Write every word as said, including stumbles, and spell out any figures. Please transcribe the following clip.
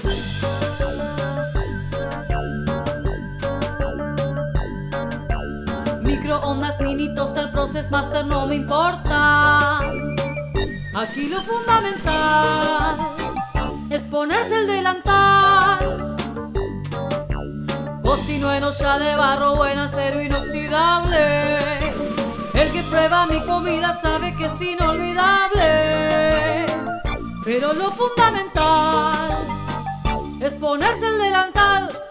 Microondas, mini toaster, process master, no me importa. Aquí lo fundamental es ponerse el delantal. Cocino en olla de barro o en acero inoxidable. El que prueba mi comida sabe que es inolvidable. Pero lo fundamental es ponerse el delantal.